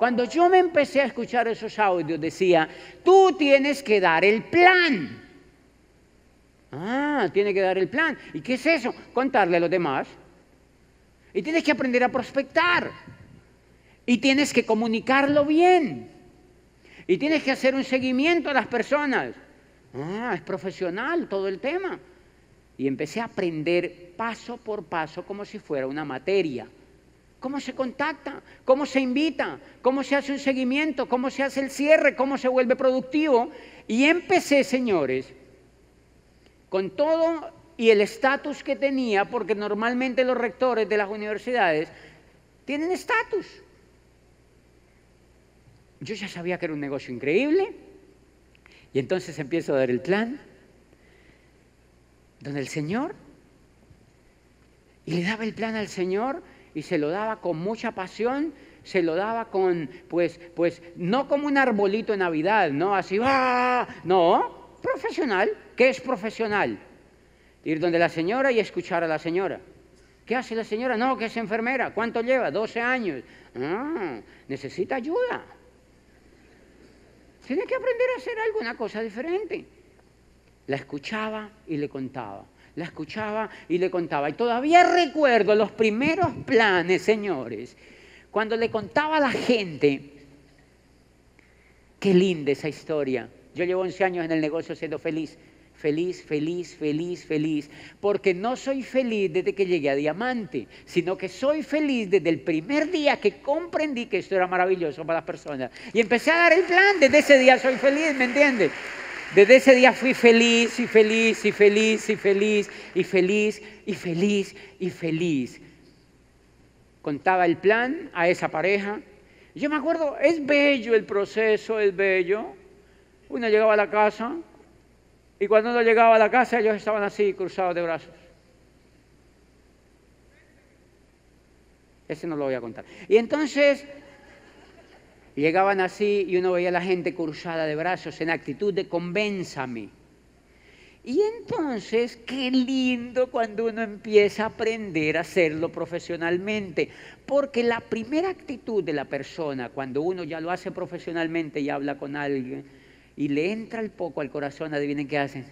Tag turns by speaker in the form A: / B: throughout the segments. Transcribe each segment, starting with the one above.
A: Cuando yo me empecé a escuchar esos audios, decía, tú tienes que dar el plan. Ah, tiene que dar el plan. ¿Y qué es eso? Contarle a los demás. Y tienes que aprender a prospectar. Y tienes que comunicarlo bien. Y tienes que hacer un seguimiento a las personas. Ah, es profesional todo el tema. Y empecé a aprender paso por paso como si fuera una materia. ¿Cómo se contacta? ¿Cómo se invita? ¿Cómo se hace un seguimiento? ¿Cómo se hace el cierre? ¿Cómo se vuelve productivo? Y empecé, señores, con todo y el estatus que tenía, porque normalmente los rectores de las universidades tienen estatus. Yo ya sabía que era un negocio increíble y entonces empiezo a dar el plan donde el Señor, y le daba el plan al Señor y se lo daba con mucha pasión, se lo daba con, pues no como un arbolito de Navidad, no así, ¡ah! No, profesional. ¿Qué es profesional? Ir donde la señora y escuchar a la señora. ¿Qué hace la señora? No, que es enfermera. ¿Cuánto lleva? 12 años. Ah, necesita ayuda. Tiene que aprender a hacer alguna cosa diferente. La escuchaba y le contaba. La escuchaba y le contaba. Y todavía recuerdo los primeros planes, señores, cuando le contaba a la gente. Qué linda esa historia. Yo llevo 11 años en el negocio siendo feliz. Feliz, feliz, feliz, feliz. Porque no soy feliz desde que llegué a Diamante, sino que soy feliz desde el primer día que comprendí que esto era maravilloso para las personas. Y empecé a dar el plan. Desde ese día soy feliz, ¿me entiendes? Desde ese día fui feliz y feliz y feliz y feliz y feliz y feliz y feliz. Contaba el plan a esa pareja. Yo me acuerdo, es bello el proceso, es bello. Uno llegaba a la casa y cuando uno llegaba a la casa ellos estaban así, cruzados de brazos. Ese no lo voy a contar. Y entonces llegaban así y uno veía a la gente cruzada de brazos en actitud de convénzame. Y entonces, qué lindo cuando uno empieza a aprender a hacerlo profesionalmente. Porque la primera actitud de la persona, cuando uno ya lo hace profesionalmente y habla con alguien, y le entra el poco al corazón, adivinen qué hacen.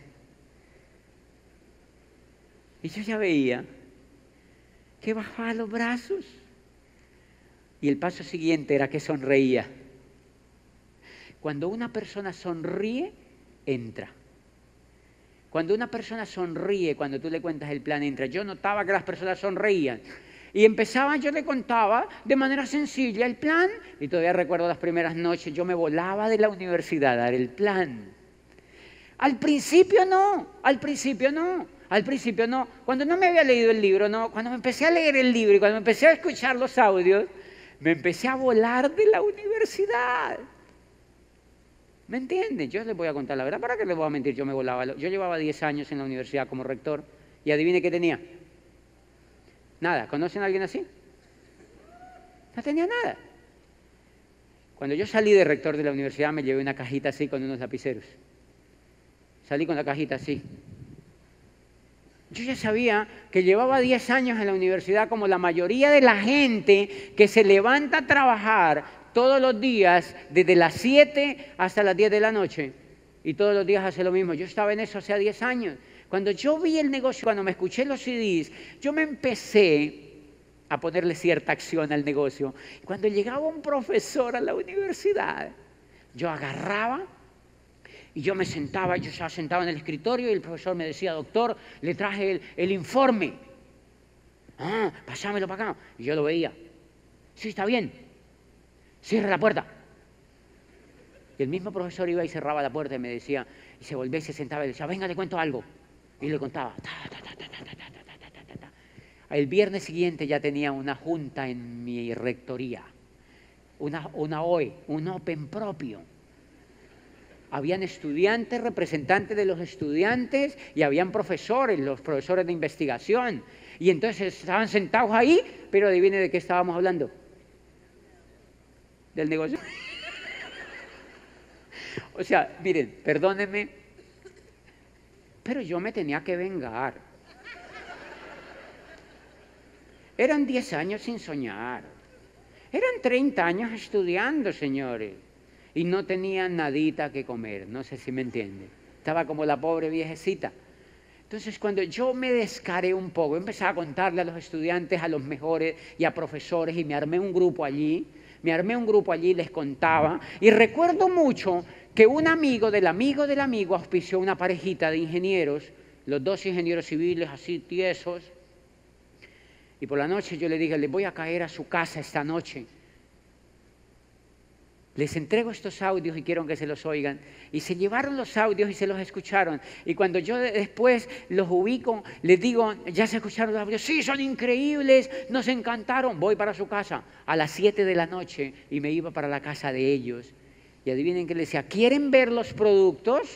A: Y yo ya veía que bajaba los brazos. Y el paso siguiente era que sonreía. Cuando una persona sonríe, entra. Cuando una persona sonríe, cuando tú le cuentas el plan, entra. Yo notaba que las personas sonreían. Y empezaban, yo le contaba de manera sencilla el plan. Y todavía recuerdo las primeras noches, yo me volaba de la universidad a dar el plan. Al principio no, al principio no. Al principio no. Cuando no me había leído el libro, no. Cuando me empecé a leer el libro y cuando me empecé a escuchar los audios, me empecé a volar de la universidad. ¿Me entienden? Yo les voy a contar la verdad. ¿Para qué les voy a mentir? Yo me volaba. Yo llevaba 10 años en la universidad como rector y adivine qué tenía. Nada. ¿Conocen a alguien así? No tenía nada. Cuando yo salí de rector de la universidad me llevé una cajita así con unos lapiceros. Salí con la cajita así. Yo ya sabía que llevaba 10 años en la universidad como la mayoría de la gente que se levanta a trabajar todos los días, desde las 7 hasta las 10 de la noche, y todos los días hace lo mismo. Yo estaba en eso hace 10 años. Cuando yo vi el negocio, cuando me escuché los CDs, yo me empecé a ponerle cierta acción al negocio. Cuando llegaba un profesor a la universidad, yo agarraba y yo me sentaba, yo estaba sentado en el escritorio y el profesor me decía, doctor, le traje el informe. Ah, pasámelo para acá. Y yo lo veía. Sí, está bien. Cierra la puerta. Y el mismo profesor iba y cerraba la puerta y me decía, y se volvía y se sentaba y decía, venga, le cuento algo. Y le contaba. El viernes siguiente ya tenía una junta en mi rectoría, una OE, un Open propio. Habían estudiantes, representantes de los estudiantes y habían profesores, los profesores de investigación. Y entonces estaban sentados ahí, pero adivine de qué estábamos hablando. Del negocio. O sea, miren, perdónenme, pero yo me tenía que vengar. Eran 10 años sin soñar. Eran 30 años estudiando, señores, y no tenían nadita que comer, no sé si me entienden. Estaba como la pobre viejecita. Entonces, cuando yo me descaré un poco, empecé a contarle a los estudiantes, a los mejores y a profesores, y me armé un grupo allí, les contaba, y recuerdo mucho que un amigo del amigo auspició una parejita de ingenieros, los dos ingenieros civiles así tiesos, y por la noche yo le dije, les voy a caer a su casa esta noche. Les entrego estos audios y quiero que se los oigan. Y se llevaron los audios y se los escucharon. Y cuando yo después los ubico, les digo, ¿ya se escucharon los audios? Sí, son increíbles, nos encantaron. Voy para su casa a las 7 de la noche y me iba para la casa de ellos. Y adivinen qué les decía, ¿quieren ver los productos?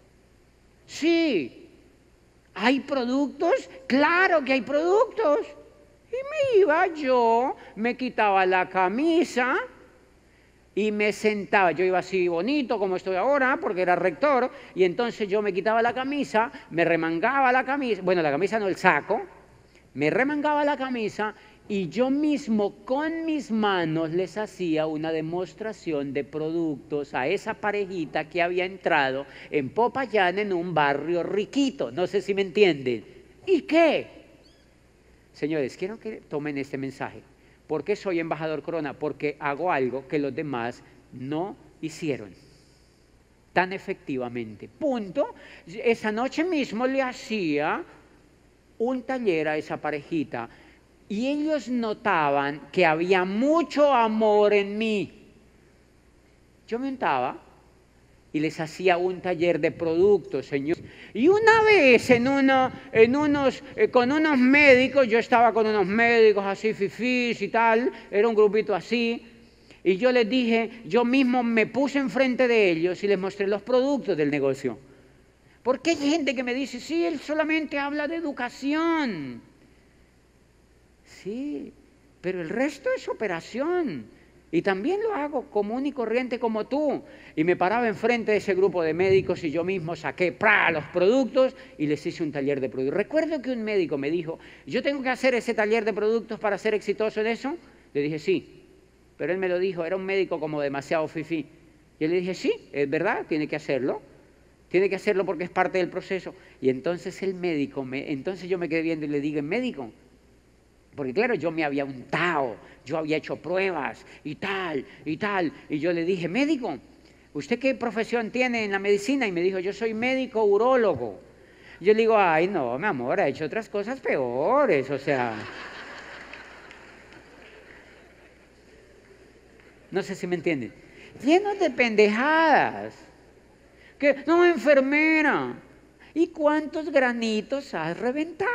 A: Sí. ¿Hay productos? Claro que hay productos. Y me iba yo, me quitaba la camisa y me sentaba, yo iba así bonito como estoy ahora, porque era rector, y entonces yo me quitaba la camisa, me remangaba la camisa, bueno, la camisa no, el saco, me remangaba la camisa y yo mismo con mis manos les hacía una demostración de productos a esa parejita que había entrado en Popayán en un barrio riquito, no sé si me entienden. ¿Y qué? Señores, quiero que tomen este mensaje. ¿Por qué soy embajador Corona? Porque hago algo que los demás no hicieron tan efectivamente. Punto. Esa noche mismo le hacía un taller a esa parejita y ellos notaban que había mucho amor en mí. Yo me untaba y les hacía un taller de productos, señor. Y una vez con unos médicos, yo estaba con unos médicos así fifís y tal, era un grupito así, y yo les dije, yo mismo me puse enfrente de ellos y les mostré los productos del negocio. Porque hay gente que me dice, sí, él solamente habla de educación. Sí, pero el resto es operación. Y también lo hago común y corriente como tú. Y me paraba enfrente de ese grupo de médicos y yo mismo saqué los productos y les hice un taller de productos. Recuerdo que un médico me dijo, ¿yo tengo que hacer ese taller de productos para ser exitoso en eso? Le dije, sí. Pero él me lo dijo, era un médico como demasiado fifí. Y le dije, sí, es verdad, tiene que hacerlo. Tiene que hacerlo porque es parte del proceso. Y entonces el médico, entonces yo me quedé viendo y le dije, médico, porque claro, yo me había untado, yo había hecho pruebas y tal, y tal. Y yo le dije, médico, ¿usted qué profesión tiene en la medicina? Y me dijo, yo soy médico urólogo. Yo le digo, ay, no, mi amor, ha hecho otras cosas peores, o sea. No sé si me entienden. Llenos de pendejadas. Que, no, enfermera. ¿Y cuántos granitos has reventado?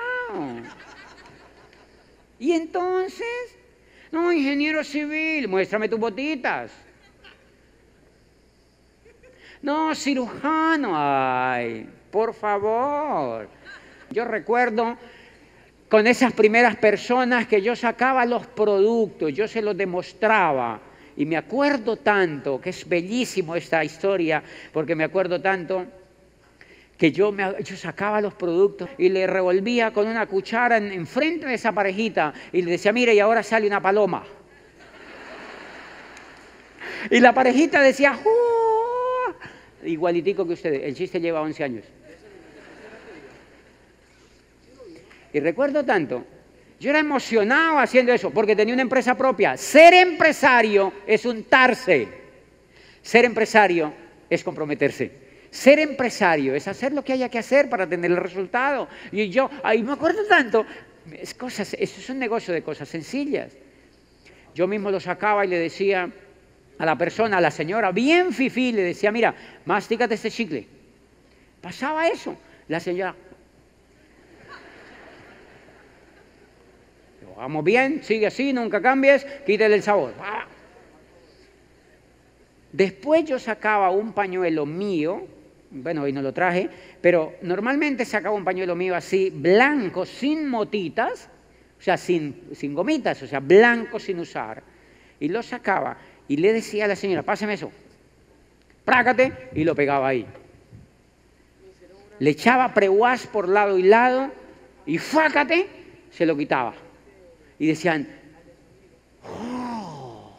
A: Y entonces, no, ingeniero civil, muéstrame tus botitas. No, cirujano, ay, por favor. Yo recuerdo con esas primeras personas que yo sacaba los productos, yo se los demostraba. Y me acuerdo tanto, que es bellísimo esta historia, porque me acuerdo tanto que yo sacaba los productos y le revolvía con una cuchara enfrente de esa parejita y le decía, mire, y ahora sale una paloma. Y la parejita decía, ¡oh! Igualitico que ustedes, el chiste lleva 11 años. Y recuerdo tanto, yo era emocionado haciendo eso, porque tenía una empresa propia. Ser empresario es untarse. Ser empresario es comprometerse. Ser empresario es hacer lo que haya que hacer para tener el resultado. Y yo, ahí me acuerdo tanto, eso es un negocio de cosas sencillas. Yo mismo lo sacaba y le decía a la persona, a la señora, bien fifí, le decía, mira, mastícate este chicle. Pasaba eso. La señora, vamos bien, sigue así, nunca cambies, quítale el sabor. Después yo sacaba un pañuelo mío, bueno, hoy no lo traje, pero normalmente sacaba un pañuelo mío así, blanco, sin motitas, o sea, sin gomitas, o sea, blanco sin usar, y lo sacaba y le decía a la señora, páseme eso, prácate, y lo pegaba ahí. Le echaba preguas por lado y lado, y fácate, se lo quitaba. Y decían, ¡oh!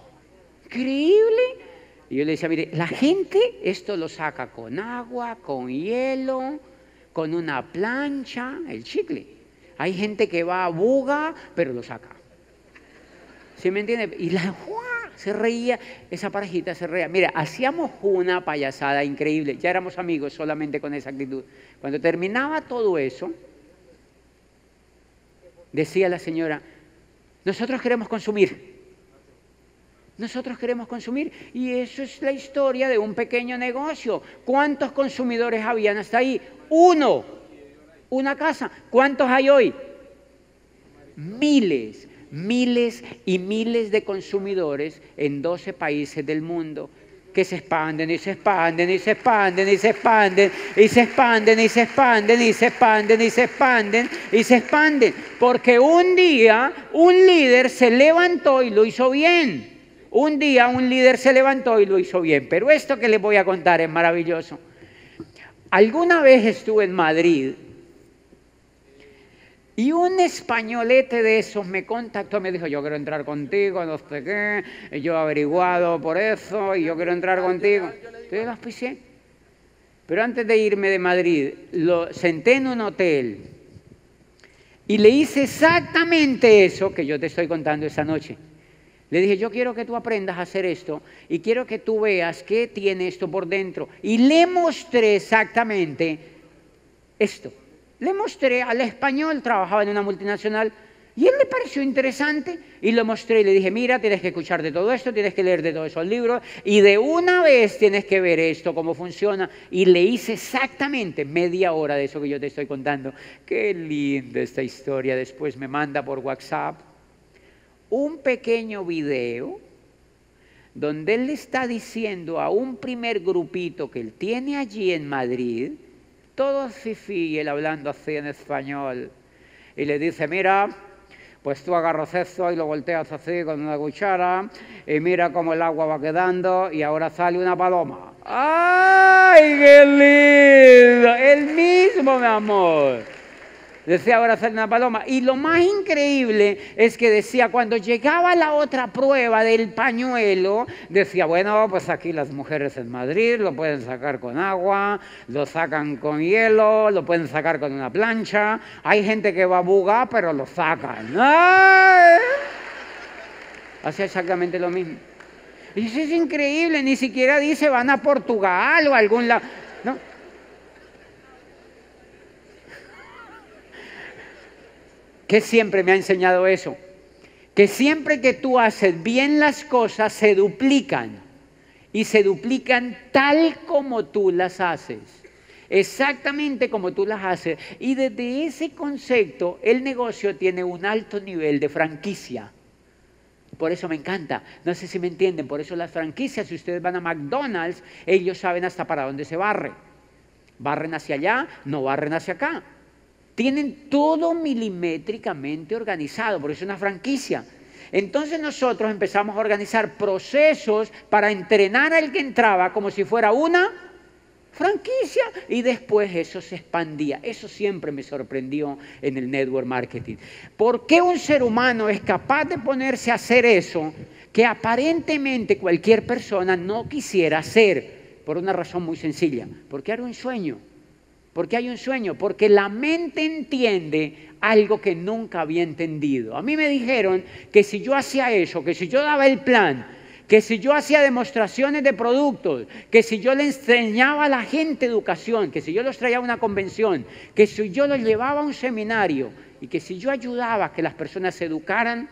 A: increíble. Y yo le decía, mire, la gente esto lo saca con agua, con hielo, con una plancha, el chicle. Hay gente que va a buga, pero lo saca. ¿Sí me entiende? Y se reía, esa parejita se reía. Mira, hacíamos una payasada increíble. Ya éramos amigos solamente con esa actitud. Cuando terminaba todo eso, decía la señora, nosotros queremos consumir. Nosotros queremos consumir. Y eso es la historia de un pequeño negocio. ¿Cuántos consumidores habían hasta ahí? Uno. Una casa. ¿Cuántos hay hoy? Miles. Miles y miles de consumidores en 12 países del mundo que se expanden y se expanden y se expanden y se expanden y se expanden y se expanden y se expanden y se expanden y se expanden, porque un día un líder se levantó y lo hizo bien. Un día un líder se levantó y lo hizo bien. Pero esto que les voy a contar es maravilloso. Alguna vez estuve en Madrid y un españolete de esos me contactó, me dijo, yo quiero entrar contigo, no sé qué, yo he averiguado por eso y yo quiero entrar contigo. Entonces lo auspicié. Pero antes de irme de Madrid, lo senté en un hotel y le hice exactamente eso que yo te estoy contando esa noche. Le dije, yo quiero que tú aprendas a hacer esto y quiero que tú veas qué tiene esto por dentro. Y le mostré exactamente esto. Le mostré al español, trabajaba en una multinacional, y él le pareció interesante, y lo mostré y le dije, mira, tienes que escuchar de todo esto, tienes que leer de todos esos libros, y de una vez tienes que ver esto, cómo funciona. Y le hice exactamente media hora de eso que yo te estoy contando. Qué linda esta historia. Después me manda por WhatsApp un pequeño video donde él le está diciendo a un primer grupito que él tiene allí en Madrid, todos fifí, y él hablando así en español, y le dice, mira, pues tú agarras esto y lo volteas así con una cuchara, y mira cómo el agua va quedando, y ahora sale una paloma. ¡Ay, qué lindo! El mismo, mi amor. Decía, ahora sale una paloma. Y lo más increíble es que decía, cuando llegaba la otra prueba del pañuelo, decía, bueno, pues aquí las mujeres en Madrid lo pueden sacar con agua, lo sacan con hielo, lo pueden sacar con una plancha. Hay gente que va a buga, pero lo sacan. ¡Ay! Hacía exactamente lo mismo. Y eso es increíble, ni siquiera dice van a Portugal o a algún lado. No. ¿Qué siempre me ha enseñado eso? Que siempre que tú haces bien las cosas se duplican y se duplican tal como tú las haces, exactamente como tú las haces. Y desde ese concepto el negocio tiene un alto nivel de franquicia. Por eso me encanta, no sé si me entienden, por eso las franquicias, si ustedes van a McDonald's, ellos saben hasta para dónde se barre. Barren hacia allá, no barren hacia acá. Tienen todo milimétricamente organizado, por eso es una franquicia. Entonces nosotros empezamos a organizar procesos para entrenar al que entraba como si fuera una franquicia, y después eso se expandía. Eso siempre me sorprendió en el network marketing. ¿Por qué un ser humano es capaz de ponerse a hacer eso que aparentemente cualquier persona no quisiera hacer? Por una razón muy sencilla, porque hay un sueño. ¿Por qué hay un sueño? Porque la mente entiende algo que nunca había entendido. A mí me dijeron que si yo hacía eso, que si yo daba el plan, que si yo hacía demostraciones de productos, que si yo le enseñaba a la gente educación, que si yo los traía a una convención, que si yo los llevaba a un seminario y que si yo ayudaba a que las personas se educaran,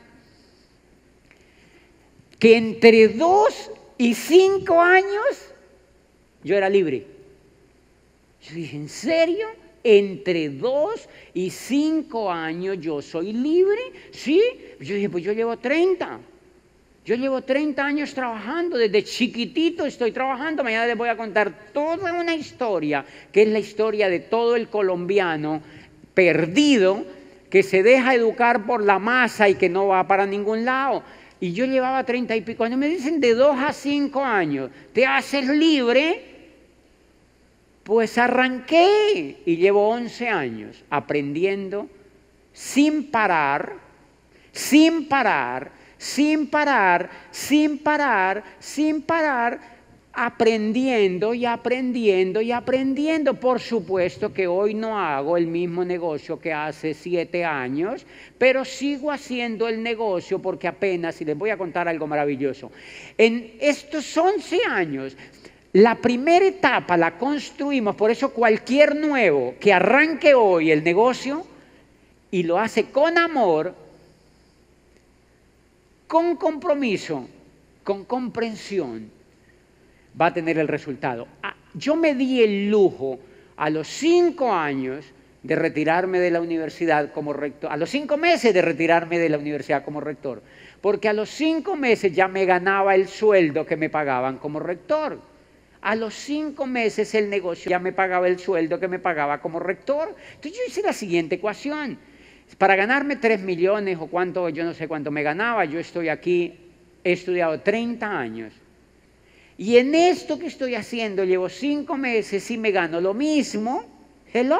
A: que entre 2 y 5 años yo era libre. Yo dije, ¿en serio? ¿Entre 2 y 5 años yo soy libre? Sí. Yo dije, pues yo llevo 30. Yo llevo 30 años trabajando, desde chiquitito estoy trabajando. Mañana les voy a contar toda una historia, que es la historia de todo el colombiano perdido, que se deja educar por la masa y que no va para ningún lado. Y yo llevaba 30 y pico años. Me dicen, de 2 a 5 años, ¿te haces libre? Pues arranqué y llevo 11 años aprendiendo sin parar, sin parar, sin parar, sin parar, aprendiendo y aprendiendo y aprendiendo. Por supuesto que hoy no hago el mismo negocio que hace 7 años, pero sigo haciendo el negocio porque apenas, y les voy a contar algo maravilloso, en estos 11 años, la primera etapa la construimos, por eso cualquier nuevo que arranque hoy el negocio y lo hace con amor, con compromiso, con comprensión, va a tener el resultado. Yo me di el lujo a los 5 años de retirarme de la universidad como rector, a los 5 meses de retirarme de la universidad como rector, porque a los 5 meses ya me ganaba el sueldo que me pagaban como rector. A los 5 meses el negocio ya me pagaba el sueldo que me pagaba como rector. Entonces yo hice la siguiente ecuación. Para ganarme 3 millones o cuánto, yo no sé cuánto me ganaba, yo estoy aquí, he estudiado 30 años. Y en esto que estoy haciendo llevo 5 meses y me gano lo mismo. Hello.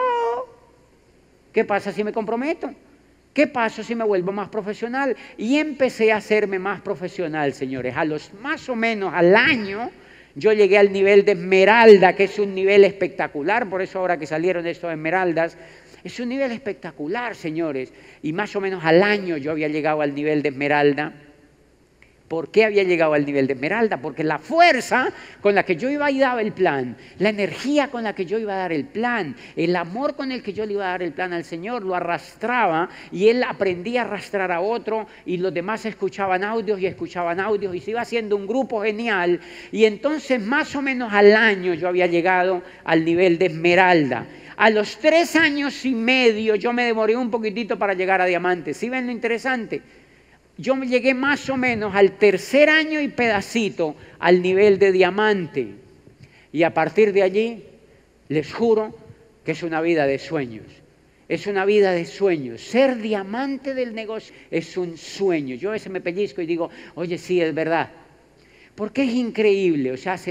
A: ¿Qué pasa si me comprometo? ¿Qué pasa si me vuelvo más profesional? Y empecé a hacerme más profesional, señores. A los más o menos al año yo llegué al nivel de esmeralda, que es un nivel espectacular. Por eso ahora que salieron estos esmeraldas, es un nivel espectacular, señores. Y más o menos al año yo había llegado al nivel de esmeralda. ¿Por qué había llegado al nivel de esmeralda? Porque la fuerza con la que yo iba y daba el plan, la energía con la que yo iba a dar el plan, el amor con el que yo le iba a dar el plan al Señor, lo arrastraba y Él aprendía a arrastrar a otro y los demás escuchaban audios y se iba haciendo un grupo genial. Y entonces más o menos al año yo había llegado al nivel de esmeralda. A los 3 años y medio yo me demoré un poquitito para llegar a diamante. ¿Sí ven lo interesante? Yo me llegué más o menos al 3er año y pedacito al nivel de diamante. Y a partir de allí, les juro que es una vida de sueños. Es una vida de sueños. Ser diamante del negocio es un sueño. Yo a veces me pellizco y digo, oye, sí, es verdad. Porque es increíble. O sea,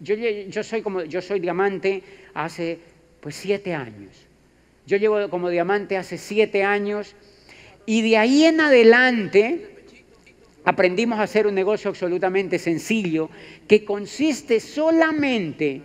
A: yo soy diamante hace 7 años. Yo llevo como diamante hace 7 años. Y de ahí en adelante aprendimos a hacer un negocio absolutamente sencillo que consiste solamente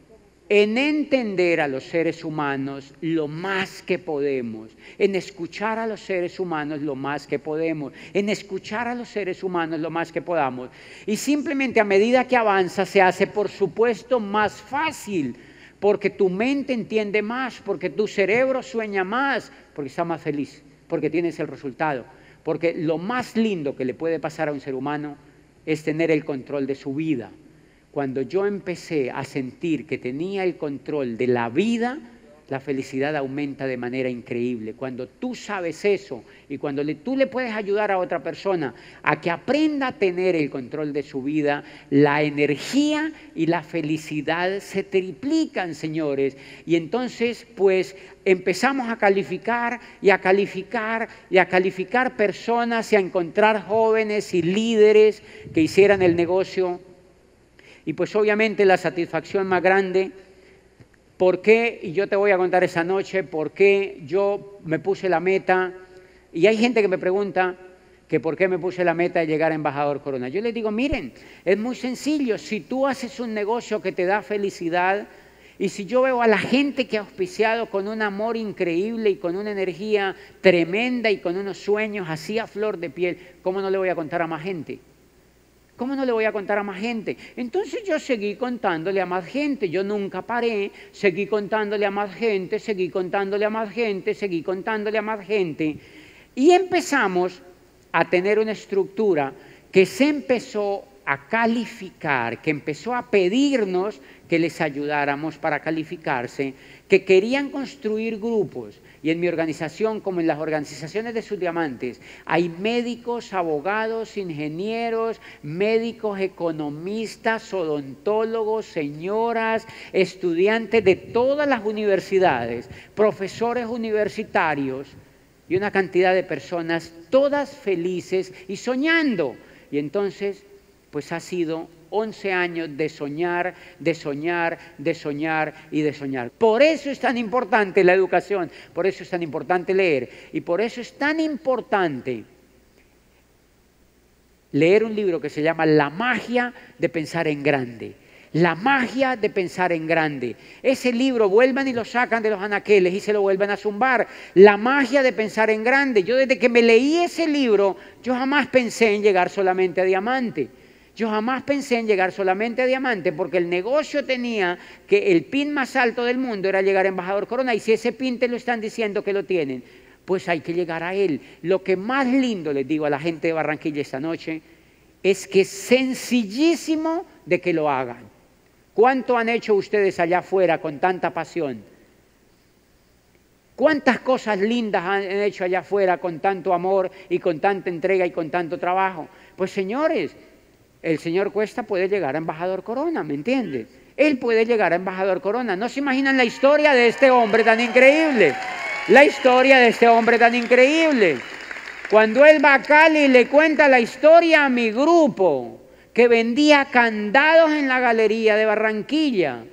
A: en entender a los seres humanos lo más que podemos, en escuchar a los seres humanos lo más que podemos, en escuchar a los seres humanos lo más que podamos. Y simplemente a medida que avanza se hace, por supuesto, más fácil, porque tu mente entiende más, porque tu cerebro sueña más, porque está más feliz, porque tienes el resultado. Porque lo más lindo que le puede pasar a un ser humano es tener el control de su vida. Cuando yo empecé a sentir que tenía el control de la vida, la felicidad aumenta de manera increíble. Cuando tú sabes eso y cuando tú le puedes ayudar a otra persona a que aprenda a tener el control de su vida, la energía y la felicidad se triplican, señores. Y entonces, pues, empezamos a calificar y a calificar y a calificar personas y a encontrar jóvenes y líderes que hicieran el negocio. Y pues obviamente la satisfacción más grande. ¿Por qué? Y yo te voy a contar esa noche por qué yo me puse la meta. Y hay gente que me pregunta que por qué me puse la meta de llegar a embajador Corona. Yo les digo, miren, es muy sencillo. Si tú haces un negocio que te da felicidad, y si yo veo a la gente que ha auspiciado con un amor increíble y con una energía tremenda y con unos sueños así a flor de piel, ¿cómo no le voy a contar a más gente? ¿Cómo no le voy a contar a más gente? Entonces yo seguí contándole a más gente, yo nunca paré, seguí contándole a más gente, seguí contándole a más gente, seguí contándole a más gente. Y empezamos a tener una estructura que se empezó a calificar, que empezó a pedirnos que les ayudáramos para calificarse, que querían construir grupos. Y en mi organización, como en las organizaciones de sus diamantes, hay médicos, abogados, ingenieros, médicos, economistas, odontólogos, señoras, estudiantes de todas las universidades, profesores universitarios y una cantidad de personas todas felices y soñando. Y entonces, pues ha sido 11 años de soñar, de soñar, de soñar y de soñar. Por eso es tan importante la educación, por eso es tan importante leer y por eso es tan importante leer un libro que se llama La magia de pensar en grande. La magia de pensar en grande. Ese libro vuelvan y lo sacan de los anaqueles y se lo vuelven a zumbar. La magia de pensar en grande. Yo desde que me leí ese libro, yo jamás pensé en llegar solamente a diamante. Yo jamás pensé en llegar solamente a diamante porque el negocio tenía que el pin más alto del mundo era llegar a embajador Corona. Y si ese pin te lo están diciendo que lo tienen, pues hay que llegar a él. Lo que más lindo les digo a la gente de Barranquilla esta noche es que es sencillísimo de que lo hagan. ¿Cuánto han hecho ustedes allá afuera con tanta pasión? ¿Cuántas cosas lindas han hecho allá afuera con tanto amor y con tanta entrega y con tanto trabajo? Pues señores, el señor Cuesta puede llegar a embajador Corona, ¿me entiendes? Él puede llegar a embajador Corona. ¿No se imaginan la historia de este hombre tan increíble? La historia de este hombre tan increíble. Cuando él va a Cali, le cuenta la historia a mi grupo, que vendía candados en la galería de Barranquilla.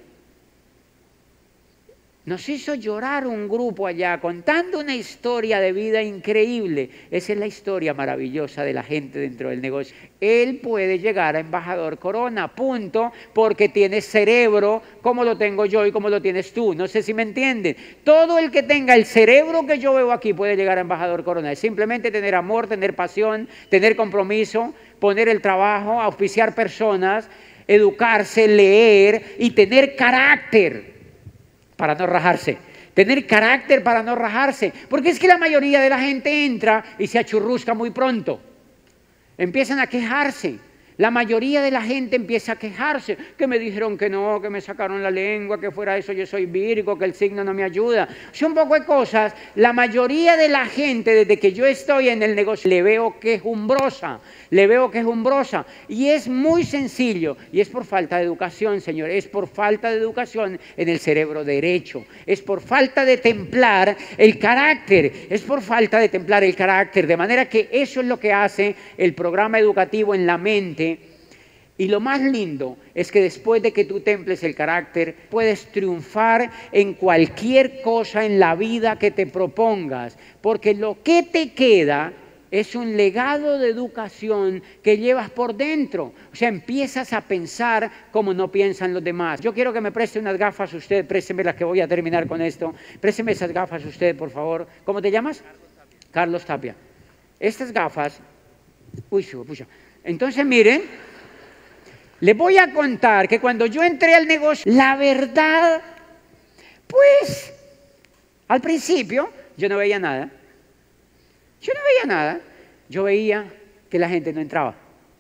A: Nos hizo llorar un grupo allá contando una historia de vida increíble. Esa es la historia maravillosa de la gente dentro del negocio. Él puede llegar a embajador Corona, punto, porque tiene cerebro como lo tengo yo y como lo tienes tú. No sé si me entienden. Todo el que tenga el cerebro que yo veo aquí puede llegar a embajador Corona. Es simplemente tener amor, tener pasión, tener compromiso, poner el trabajo, auspiciar personas, educarse, leer y tener carácter para no rajarse. Tener carácter para no rajarse. Porque es que la mayoría de la gente entra y se achurrusca muy pronto. Empiezan a quejarse. La mayoría de la gente empieza a quejarse. Que me dijeron que no, que me sacaron la lengua, que fuera eso yo soy Virgo, que el signo no me ayuda. Son un poco de cosas. La mayoría de la gente, desde que yo estoy en el negocio, le veo quejumbrosa. Le veo quejumbrosa. Y es muy sencillo. Y es por falta de educación, señor. Es por falta de educación en el cerebro derecho. Es por falta de templar el carácter. Es por falta de templar el carácter. De manera que eso es lo que hace el programa educativo en la mente. Y lo más lindo es que después de que tú temples el carácter, puedes triunfar en cualquier cosa en la vida que te propongas. Porque lo que te queda es un legado de educación que llevas por dentro. O sea, empiezas a pensar como no piensan los demás. Yo quiero que me preste unas gafas usted, présteme las que voy a terminar con esto. Présteme esas gafas usted, por favor. ¿Cómo te llamas? Carlos Tapia. Estas gafas... Uy, pucha. Entonces, miren, les voy a contar que cuando yo entré al negocio, la verdad, pues, al principio yo no veía nada. Yo no veía nada. Yo veía que la gente no entraba.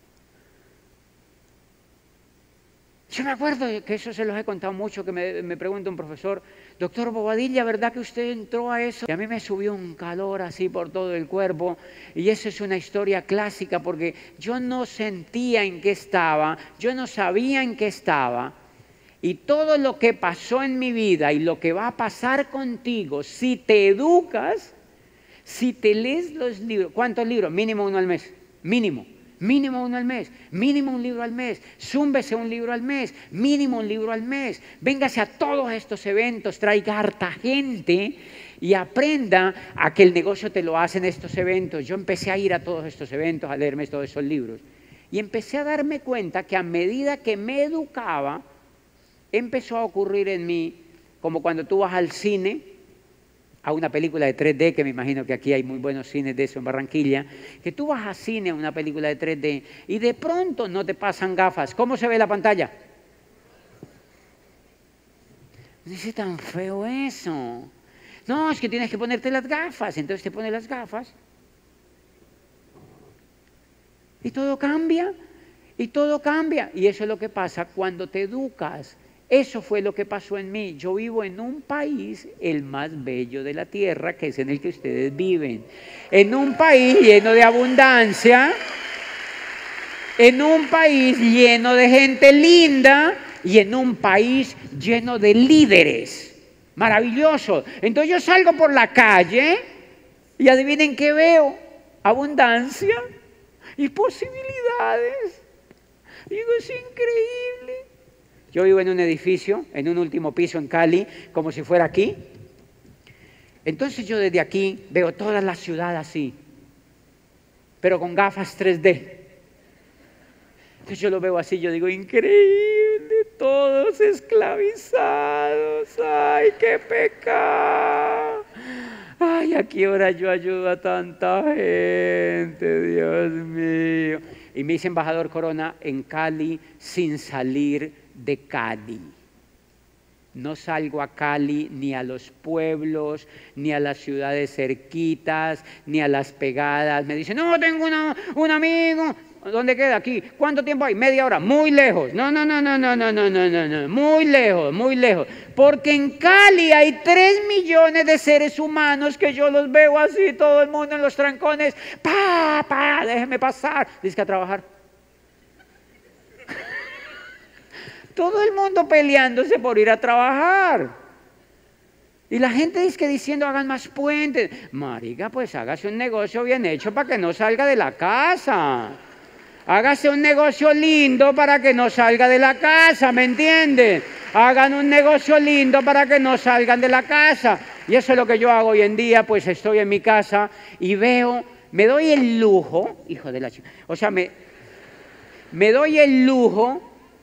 A: Yo me acuerdo que eso se los he contado mucho, que me pregunta un profesor, doctor Bobadilla, ¿verdad que usted entró a eso? Y a mí me subió un calor así por todo el cuerpo, y eso es una historia clásica porque yo no sentía en qué estaba, yo no sabía en qué estaba, y todo lo que pasó en mi vida y lo que va a pasar contigo, si te educas, si te lees los libros, ¿cuántos libros? Mínimo uno al mes, mínimo uno al mes, mínimo un libro al mes, zúmbese un libro al mes, mínimo un libro al mes, véngase a todos estos eventos, traiga harta gente y aprenda a que el negocio te lo hace en estos eventos. Yo empecé a ir a todos estos eventos, a leerme todos esos libros y empecé a darme cuenta que a medida que me educaba, empezó a ocurrir en mí, como cuando tú vas al cine, a una película de 3D, que me imagino que aquí hay muy buenos cines de eso en Barranquilla, que tú vas al cine a una película de 3D y de pronto no te pasan gafas. ¿Cómo se ve la pantalla? Dice, tan feo eso. No, es que tienes que ponerte las gafas. Entonces te pones las gafas y todo cambia, y todo cambia. Y eso es lo que pasa cuando te educas. Eso fue lo que pasó en mí. Yo vivo en un país, el más bello de la tierra, que es en el que ustedes viven. En un país lleno de abundancia, en un país lleno de gente linda y en un país lleno de líderes. Maravilloso. Entonces yo salgo por la calle y adivinen qué veo. Abundancia y posibilidades. Digo, es increíble. Yo vivo en un edificio, en un último piso en Cali, como si fuera aquí. Entonces yo desde aquí veo toda la ciudad así, pero con gafas 3D. Entonces yo lo veo así, yo digo, increíble, todos esclavizados, ay, qué pecado. Ay, ¿a qué hora yo ayudo a tanta gente? Dios mío. Y me hice embajador Corona en Cali sin salir de Cali. No salgo a Cali ni a los pueblos, ni a las ciudades cerquitas, ni a las pegadas. Me dicen, no, tengo un amigo. ¿Dónde queda? Aquí. ¿Cuánto tiempo hay? Media hora. Muy lejos. No, muy lejos, muy lejos. Porque en Cali hay 3 millones de seres humanos que yo los veo así, todo el mundo en los trancones. Déjeme pasar. Dice que a trabajar. Todo el mundo peleándose por ir a trabajar. Y la gente dice que diciendo hagan más puentes. Marica, pues hágase un negocio bien hecho para que no salga de la casa. Hágase un negocio lindo para que no salga de la casa, ¿me entienden? Hagan un negocio lindo para que no salgan de la casa. Y eso es lo que yo hago hoy en día, pues estoy en mi casa y veo, me doy el lujo, hijo de la chica, o sea, me doy el lujo,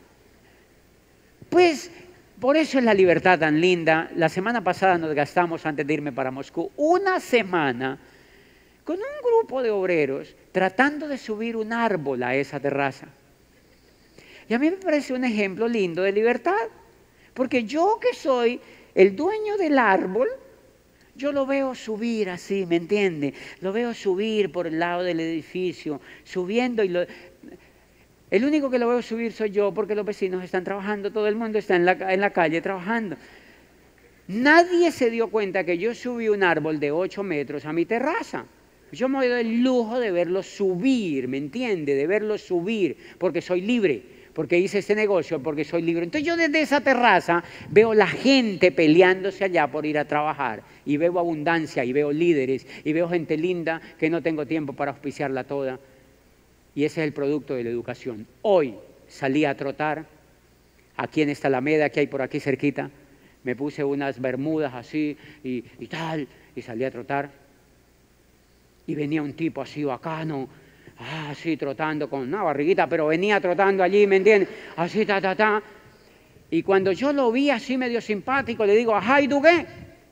A: pues por eso es la libertad tan linda. La semana pasada nos gastamos, antes de irme para Moscú, una semana con un grupo de obreros tratando de subir un árbol a esa terraza. Y a mí me parece un ejemplo lindo de libertad, porque yo que soy el dueño del árbol, yo lo veo subir así, ¿me entiende? Lo veo subir por el lado del edificio, subiendo y el único que lo veo subir soy yo, porque los vecinos están trabajando, todo el mundo está en la calle trabajando. Nadie se dio cuenta que yo subí un árbol de 8 metros a mi terraza. Yo me doy el lujo de verlo subir, ¿me entiende? De verlo subir, porque soy libre, porque hice este negocio, porque soy libre. Entonces yo desde esa terraza veo la gente peleándose allá por ir a trabajar, y veo abundancia, y veo líderes, y veo gente linda que no tengo tiempo para auspiciarla toda. Y ese es el producto de la educación. Hoy salí a trotar, aquí en esta Alameda que hay por aquí cerquita, me puse unas bermudas así y tal, y salí a trotar. Y venía un tipo así bacano, así trotando con una barriguita, pero venía trotando allí, ¿me entiendes? Así, Y cuando yo lo vi así medio simpático, le digo, ajá, ¿y tú qué?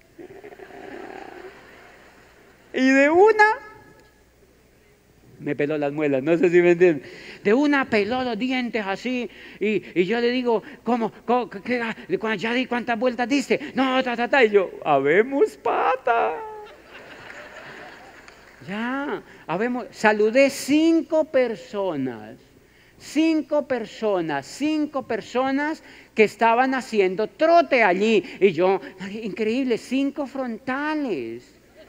A: Y de una, me peló las muelas, no sé si me entienden. De una peló los dientes así, y yo le digo, ¿cómo? ¿Ya di cuántas vueltas diste? No, y yo, habemos pata. Ya, saludé 5 personas que estaban haciendo trote allí. Y yo, increíble, 5 frontales.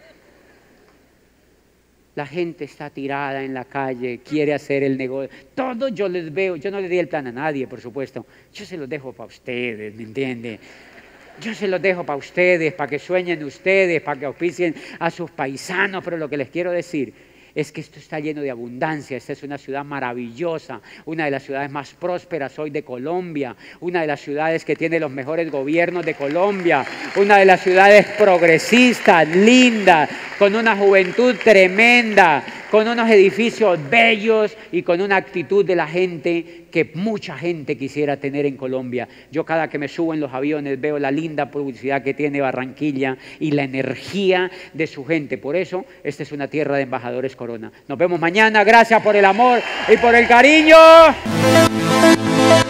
A: La gente está tirada en la calle, quiere hacer el negocio. Todo yo les veo, yo no le di el plan a nadie, por supuesto. Yo se los dejo para ustedes, ¿me entiende? Yo se los dejo para ustedes, para que sueñen ustedes, para que auspicien a sus paisanos, pero lo que les quiero decir es que esto está lleno de abundancia. Esta es una ciudad maravillosa, una de las ciudades más prósperas hoy de Colombia, una de las ciudades que tiene los mejores gobiernos de Colombia, una de las ciudades progresistas, lindas, con una juventud tremenda, con unos edificios bellos y con una actitud de la gente que mucha gente quisiera tener en Colombia. Yo cada que me subo en los aviones veo la linda publicidad que tiene Barranquilla y la energía de su gente. Por eso, esta es una tierra de embajadores Corona. Nos vemos mañana. Gracias por el amor y por el cariño.